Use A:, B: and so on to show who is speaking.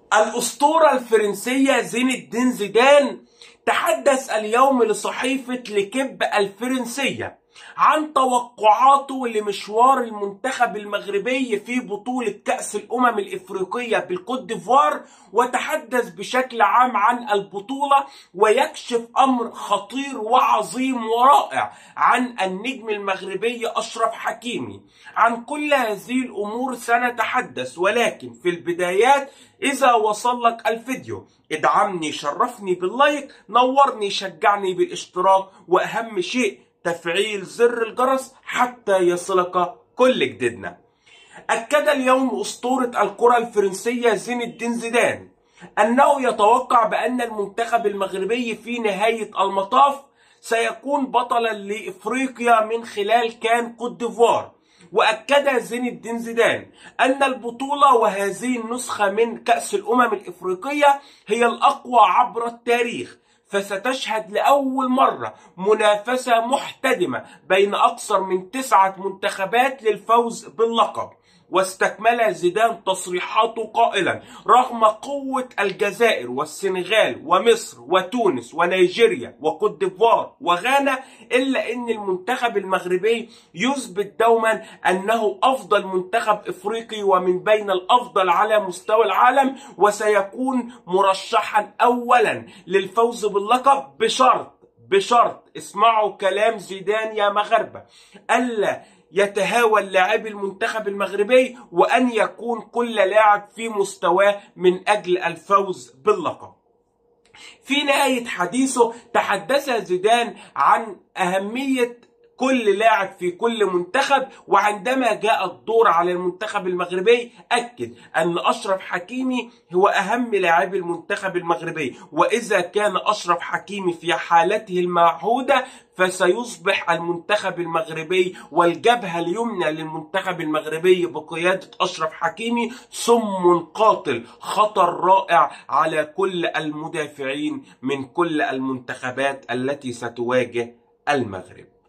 A: الأسطورة الفرنسية زين الدين زيدان تحدث اليوم لصحيفة ليكيب الفرنسية عن توقعاته لمشوار المنتخب المغربي في بطولة كأس الأمم الإفريقية بالكوت ديفوار، وتحدث بشكل عام عن البطولة ويكشف أمر خطير وعظيم ورائع عن النجم المغربي أشرف حكيمي. عن كل هذه الأمور سنتحدث، ولكن في البدايات إذا وصلك الفيديو ادعمني، شرفني باللايك، نورني، شجعني بالاشتراك، وأهم شيء تفعيل زر الجرس حتى يصلك كل جديدنا. أكد اليوم أسطورة الكرة الفرنسية زين الدين زيدان أنه يتوقع بأن المنتخب المغربي في نهاية المطاف سيكون بطلا لإفريقيا من خلال كان كوت ديفوار. وأكد زين الدين زيدان أن البطولة وهذه النسخة من كأس الأمم الإفريقية هي الأقوى عبر التاريخ، فستشهد لأول مرة منافسة محتدمة بين أكثر من 9 منتخبات للفوز باللقب. واستكمل زيدان تصريحاته قائلا: رغم قوة الجزائر والسنغال ومصر وتونس ونيجيريا وكوت ديفوار وغانا، إلا أن المنتخب المغربي يثبت دوما أنه أفضل منتخب إفريقي ومن بين الأفضل على مستوى العالم، وسيكون مرشحا أولا للفوز باللقب بشرط اسمعوا كلام زيدان يا مغاربة، ألا يتهاون لاعبي المنتخب المغربي وأن يكون كل لاعب في مستواه من أجل الفوز باللقب. في نهاية حديثه تحدث زيدان عن أهمية كل لاعب في كل منتخب، وعندما جاء الدور على المنتخب المغربي أكد أن أشرف حكيمي هو أهم لاعبي المنتخب المغربي، وإذا كان أشرف حكيمي في حالته المعهودة فسيصبح المنتخب المغربي والجبهة اليمنى للمنتخب المغربي بقيادة أشرف حكيمي سم قاتل، خطر رائع على كل المدافعين من كل المنتخبات التي ستواجه المغرب.